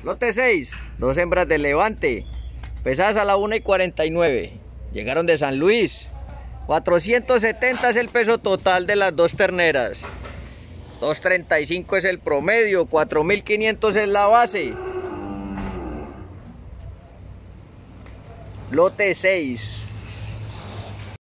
Lote 6, dos hembras de Levante, pesadas a la 1:49. Llegaron de San Luis. 470 es el peso total de las dos terneras. 235 es el promedio, 4500 es la base. Lote 6.